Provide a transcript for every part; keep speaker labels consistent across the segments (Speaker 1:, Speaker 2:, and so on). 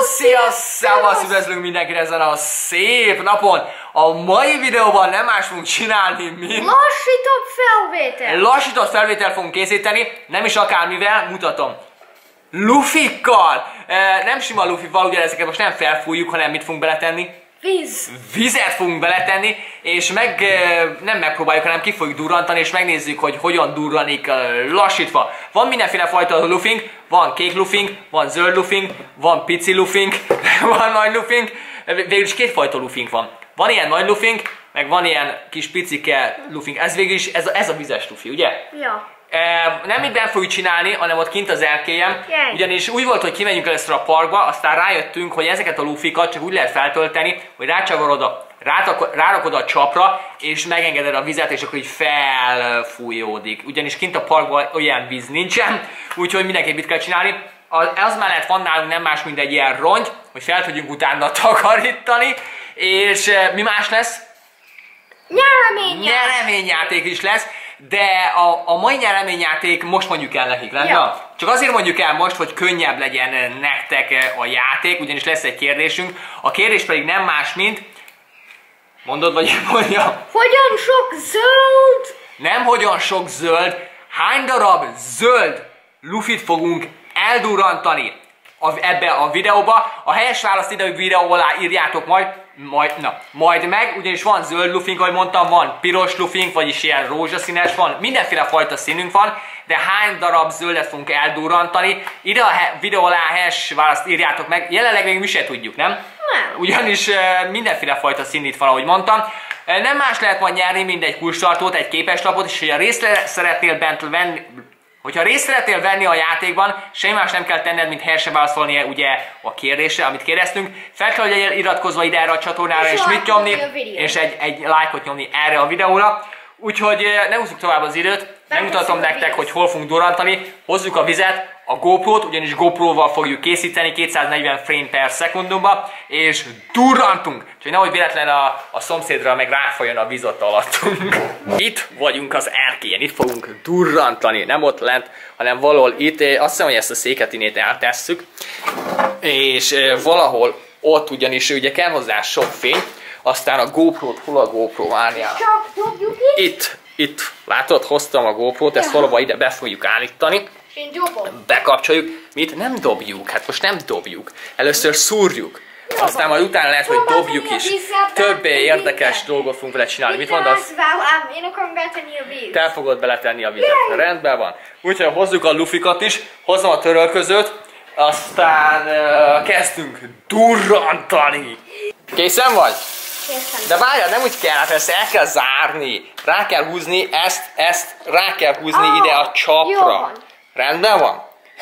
Speaker 1: Sziasztok! Üdvözlünk mindenkit ezen a szép napon! A mai videóban nem más fogunk csinálni, mint...
Speaker 2: lassított felvétel!
Speaker 1: Lassított felvételt fogunk készíteni, nem is akármivel, mutatom. Lufikkal! Nem sima lufival, ugye ezeket most nem felfújjuk, hanem mit fogunk beletenni?
Speaker 2: Víz!
Speaker 1: Vizet fogunk beletenni, és nem megpróbáljuk, hanem ki fogjuk durrantani, és megnézzük, hogy hogyan durranik lassítva. Van mindenféle fajta lufink, van kék lufink, van zöld lufink, van pici lufink, van nagy lufink, végülis kétfajta lufink van. Van ilyen nagy lufink, meg van ilyen kis picike lufink. Ez végülis, ez a vizes lufi, ugye?
Speaker 2: Ja. Nem
Speaker 1: mindent fogjuk csinálni, hanem ott kint az erkélyen. Ugyanis úgy volt, hogy kimegyünk először a parkba, aztán rájöttünk, hogy ezeket a lufikat csak úgy lehet feltölteni, hogy rárakod a csapra, és megengeded a vizet, és akkor így felfújódik. Ugyanis kint a parkban olyan víz nincsen, úgyhogy mindenképp mit kell csinálni. Az mellett van nálunk nem más, mint egy ilyen rongy, hogy fel tudjunk utána takarítani, és mi más lesz? Nyereményjáték is lesz. De a mai nyereményjáték most mondjuk el nekik, nem? Ja. Csak azért mondjuk el most, hogy könnyebb legyen nektek a játék, ugyanis lesz egy kérdésünk. A kérdés pedig nem más, mint... Mondod, vagy mondjam?
Speaker 2: Hogyan sok zöld?
Speaker 1: Nem hogyan sok zöld. Hány darab zöld lufit fogunk eldurrantani ebbe a videóba? A helyes választ ide a videó alá írjátok majd meg, ugyanis van zöld lufink, ahogy mondtam, van piros lufink, vagyis ilyen rózsaszínes, van mindenféle fajta színünk van, de hány darab zöldet fogunk eldurrantani? Ide a videó alá a helyes választ írjátok meg, jelenleg még mi se tudjuk, nem?
Speaker 2: Nem.
Speaker 1: Ugyanis mindenféle fajta szín itt van, ahogy mondtam. Nem más lehet majd nyerni, mint egy kulcstartót, egy képeslapot, és hogyha részt szeretnél venni a játékban, semmi más nem kell tenned, mint helyesen válaszolni ugye a kérdésre, amit kérdeztünk. Fel kell, hogy legyen iratkozva ide erre a csatornára, és mit nyomni, és egy lájkot nyomni erre a videóra. Úgyhogy ne húzzuk tovább az időt, megmutatom nektek, hogy hol fogunk durrantani. Hozzuk a vizet, a GoPro-t, ugyanis GoPro-val fogjuk készíteni 240 frame per szekundumba, és durrantunk! Csak nehogy véletlen a szomszédra meg ráfoljon a víz ott alattunk. Itt vagyunk az erkélyen, itt fogunk durrantani, nem ott lent, hanem valahol itt. Azt hiszem, hogy ezt a széket innét eltesszük, és valahol ott, ugyanis ugye kell hozzá sok fény, aztán a GoPro-t, hol a GoPro, várjál? Itt, látod, hoztam a GoPro-t, ezt valahol ide be fogjuk állítani.
Speaker 2: Én dobom.
Speaker 1: Bekapcsoljuk. Mit? Nem dobjuk. Hát most nem dobjuk. Először szúrjuk. Aztán majd utána lehet, hogy dobjuk is. Több érdekes dolgot fogunk vele csinálni. Mit mondasz?
Speaker 2: Én akarom beletenni a vízt.
Speaker 1: Te fogod beletenni a vizet. Rendben van. Úgyhogy hozzuk a lufikat is. Hozom a törölközőt. Aztán kezdünk durrantani. Készen vagy?
Speaker 2: Készen.
Speaker 1: De várjál, nem úgy kell, hát ezt el kell zárni. Rá kell húzni, ezt rá kell húzni ide a csapra.
Speaker 2: Jó van.
Speaker 1: Rendben van?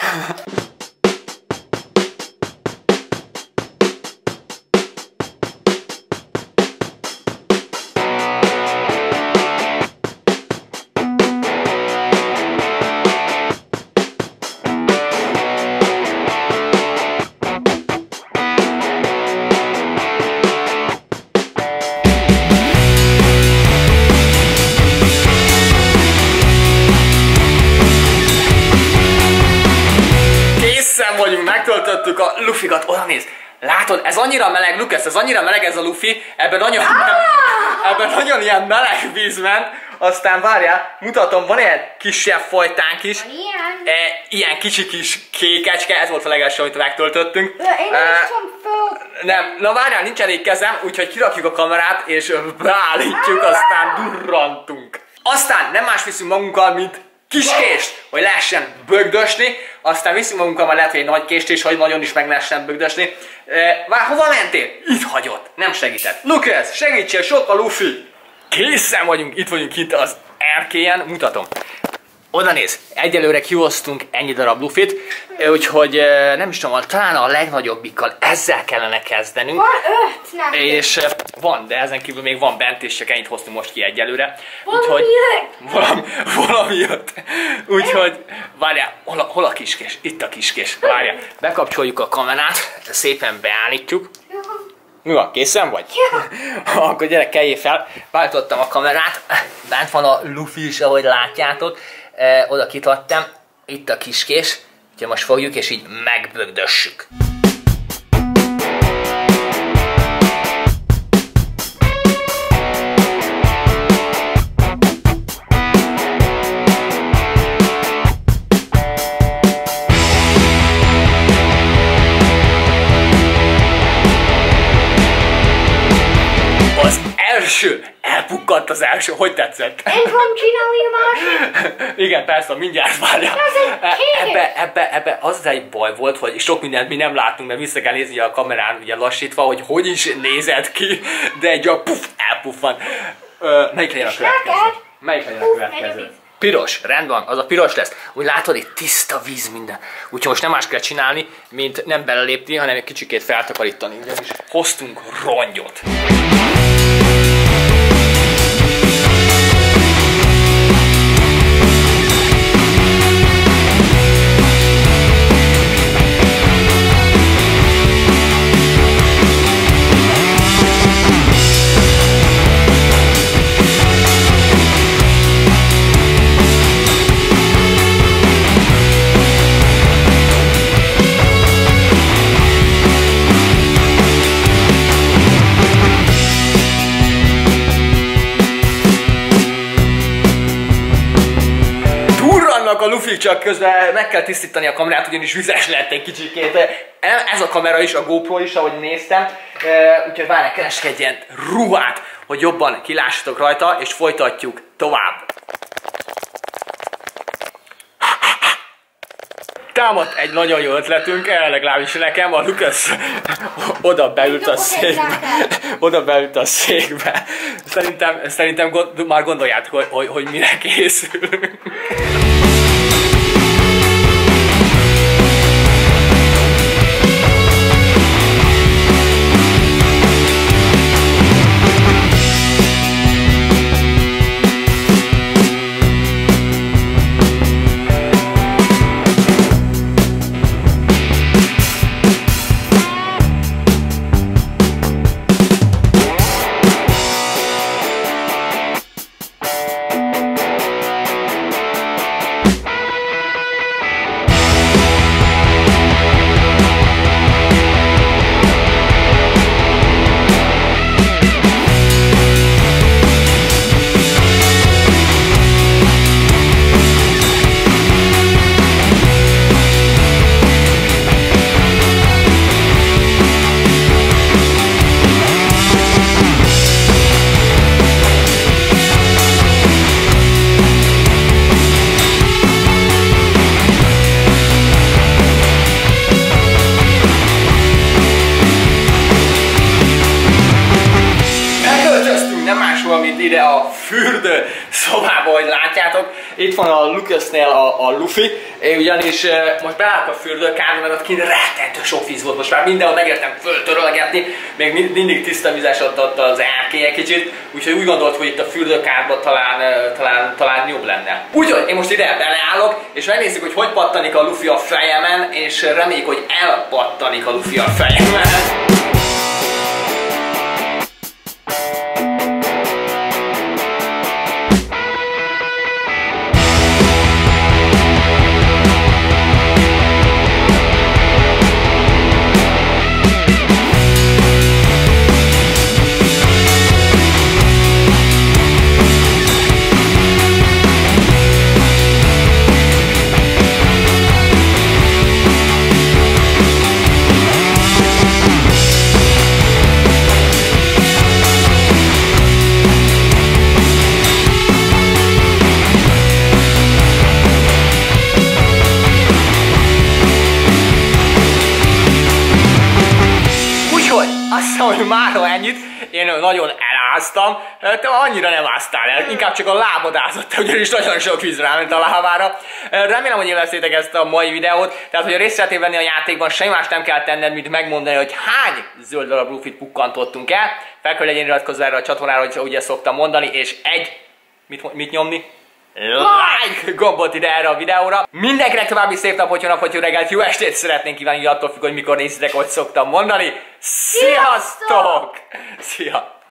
Speaker 1: Megtöltöttük a lufikat, oda néz! Látod, ez annyira meleg, Lukasz, ez annyira meleg ez a lufi, ebben nagyon ilyen meleg víz ment. Aztán várjál, mutatom, van ilyen kisebb fajtánk is. Ilyen kicsi kis kékecske, ez volt a legelső, amit megtöltöttünk. Nem, na várjál, nincs elég kezem, úgyhogy kirakjuk a kamerát, és beállítjuk, aztán durrantunk. Aztán nem más viszünk magunkkal, mint kiskést, hogy lehessen bögdösni, aztán viszünk magunkkal, majd lehet, hogy egy nagy kést is, hogy nagyon is meg lehessen bögdösni. Hova mentél? Itt hagyott, nem segített. Lukasz, segítsél, sok a lufi! Készen vagyunk, itt vagyunk itt az erkélyen, mutatom. Oda néz, egyelőre kihoztunk ennyi darab lufit, úgyhogy nem is tudom, talán a legnagyobbikkal ezzel kellene kezdenünk.
Speaker 2: Van 5, nem.
Speaker 1: És van, de ezen kívül még van bent, és csak ennyit hoztunk most ki egyelőre. Valamiért. Úgyhogy, várjál, hol a kiskés? Itt a kiskés, várjál. Bekapcsoljuk a kamerát, szépen beállítjuk. Mi van, készen vagy?
Speaker 2: Ja.
Speaker 1: Akkor gyere, keljél fel. Beállítottam a kamerát, bent van a lufi is, ahogy látjátok. Oda kitattam, itt a kiskés. Úgyhogy most fogjuk és így megbögdössük. első, elpukkant az első, hogy tetszett?
Speaker 2: Én fogom csinálni a másik.
Speaker 1: Igen, persze, mindjárt várja. Ebbe az egy baj volt, hogy sok mindent mi nem látunk, mert vissza kell nézni a kamerán ugye lassítva, hogy is nézett ki, de egy a puf, elpuffan. Melyik legyen a következő? Melyik legyen a következő? Piros, rendben, az a piros lesz. Úgy látod, itt tiszta víz minden. Úgyhogy most nem más kell csinálni, mint nem belelépni, hanem egy kicsikét feltakarítani. Ugyanis hoztunk rongyot. A Luffy, csak közben meg kell tisztítani a kamerát, ugyanis vizes lett egy kicsikét. Ez a kamera is, a GoPro is, ahogy néztem. Úgyhogy várjál, keresek egy ilyen ruhát, hogy jobban kilássatok rajta, és folytatjuk tovább. Támadt egy nagyon jó ötletünk, legalábbis nekem, a Lucas oda beült a székbe. Oda beült a székbe. Szerintem már gondoljátok, hogy mire készülünk. Ide a fürdő szobába, hogy látjátok. Itt van a Lucasnél a Luffy, ugyanis most beállt a fürdőkádba, mert ott kint rettentő sok víz volt, most már mindenhol megértem föltörölgetni, még mindig tiszta vizes ott az erkélye kicsit, úgyhogy úgy gondolt, hogy itt a fürdőkádba talán jobb lenne. Úgyhogy én most ide beleállok, és megnézzük, hogy pattanik a Luffy a fejemen, és reméljük, hogy elpattanik a Luffy a fejemen. Hogy mára ennyit, én nagyon eláztam, te annyira nem áztál el, inkább csak a lábad ázott, ugyanis nagyon sok víz ráment a lábára. Remélem, hogy élveztétek ezt a mai videót, tehát hogy a részt szeretnél venni a játékban, semmi más nem kell tenned, mint megmondani, hogy hány zöld darab Luffyt pukkantottunk el. Fel kell legyen iratkozva erre a csatornára, hogy ugye szoktam mondani, és mit nyomni? Like gombot ide erre a videóra. Mindenkinek további szép napot, jó napot, jó reggelt, jó estét szeretnénk kívánni, attól függ, hogy mikor nézitek, hogy szoktam mondani. Sziasztok! Szia!